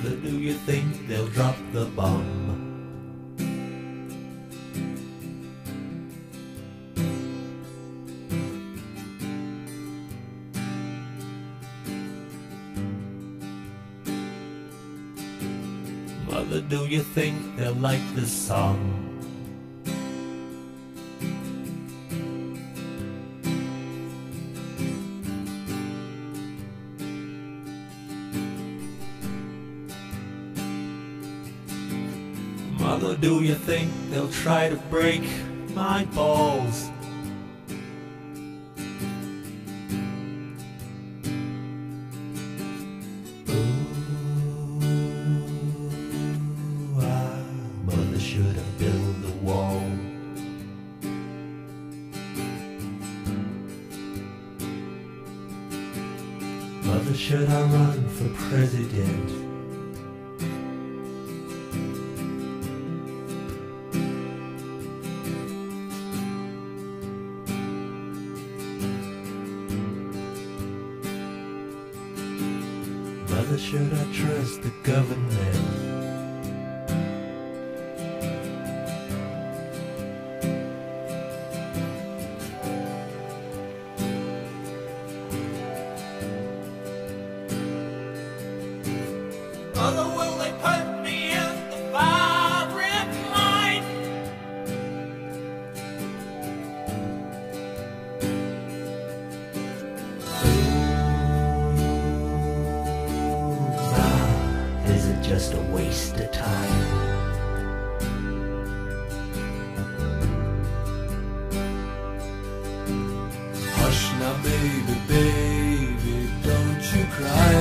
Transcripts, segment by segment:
Mother, do you think they'll drop the bomb? Mother, do you think they'll like this song? Mother, do you think they'll try to break my balls? Mother should have built the wall. Mother, should I run for president? Mother, should I trust the government? Mother, will they put me in the firing line? Is it just a waste of time? Hush now, baby, baby, don't you cry.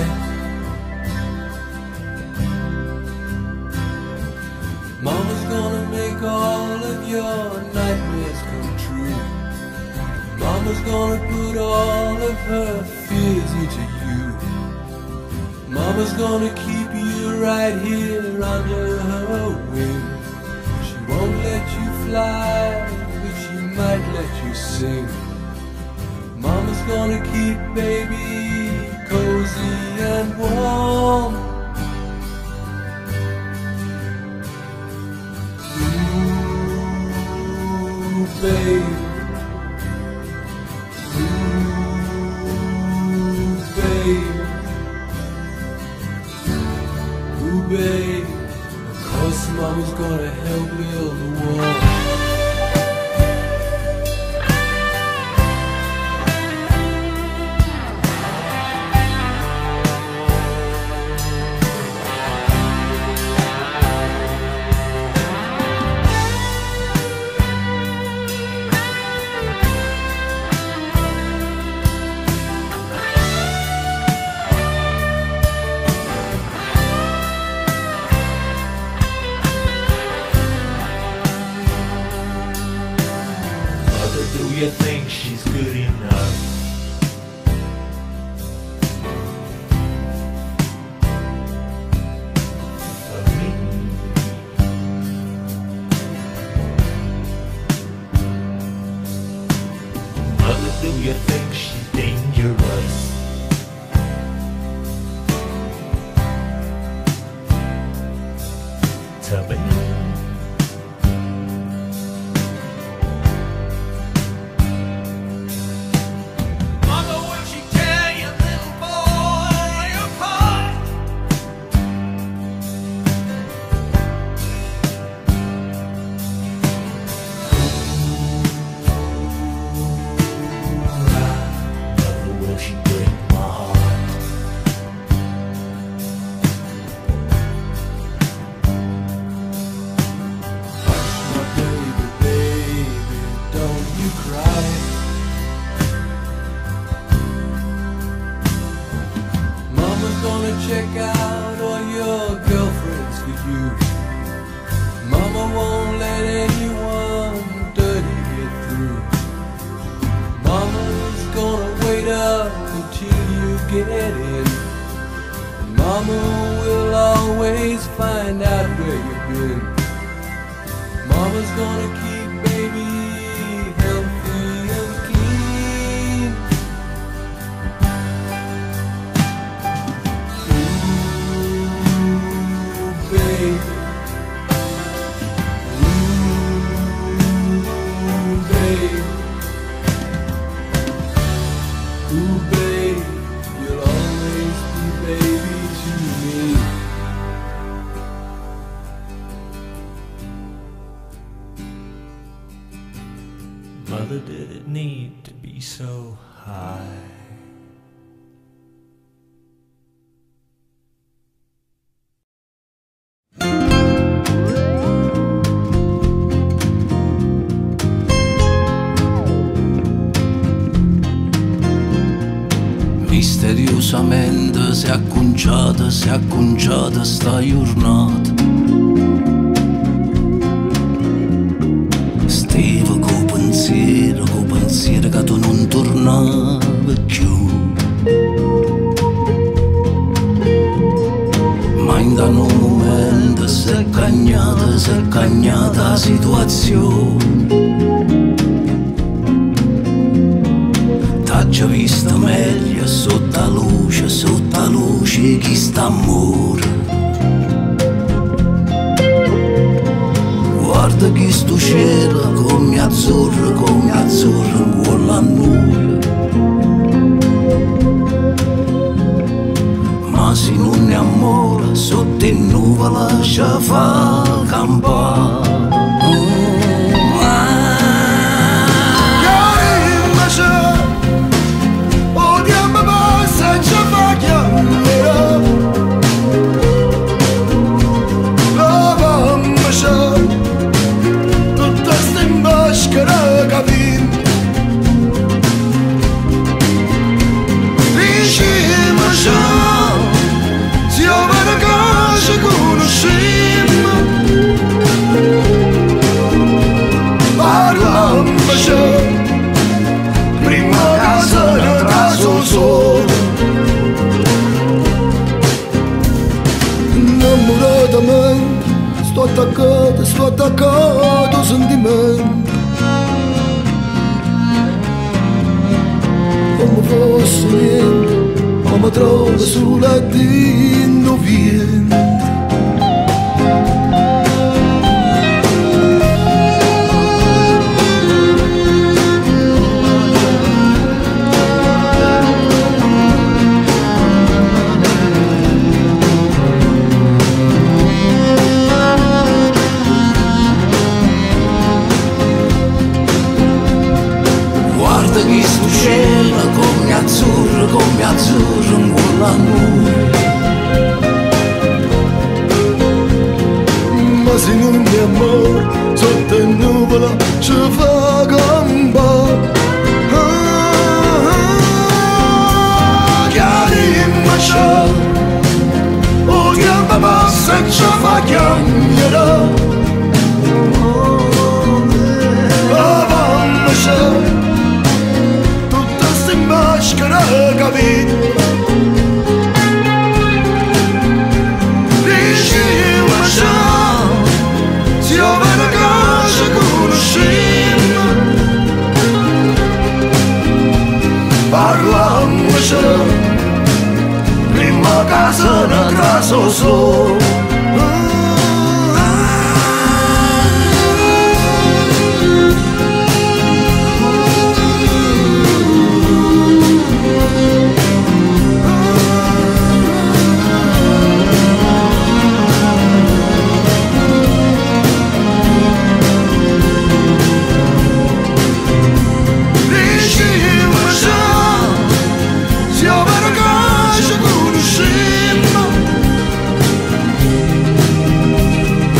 Mama's gonna make all of your nightmares come true. Mama's gonna put all of her fears into you. Mama's gonna keep you right here under her wing. She won't let you fly, but she might let you sing. Mama's gonna keep baby cozy and warm. Ooh, babe. Ooh, babe. Ooh, babe, of course Mama's gonna help build the wall. Do you think she's good enough? For me? Mother, do you think she's dangerous? To me? Check out all your girlfriends for you. Mama won't let anyone dirty get through. Mama's gonna wait up until you get in. Mama will always find out where you've been. Mama's gonna keep baby healthy and clean. Ooh, so high. Misteriosamente si è acconciata sta giornata. Stavo con pensiero che tu non tornavi più. Ma in quel momento si è cagnata la situazione. T'ho visto meglio sotto la luce chi sta amore. Guarda chi sto cielo come azzurro con la nube. Ma se non è amore sotto il nuvole lascia fa campare. Sto attaccato al sentimento, come fosse niente, ma mi trovo sulla dentro vento. Chi sto cielo come azzurro con la nube. Ma se non è amore sotto il nuvolo ci fa campare. Chiarima c'è, o tempo passa e ci fa chiamare. La mamma c'è, capito? Diceva già, se io ve la casa conosciamo, parliamoci, prima casa ne traso solo.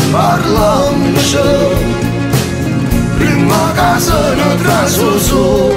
Parliamoci, prima casa ne traso solo.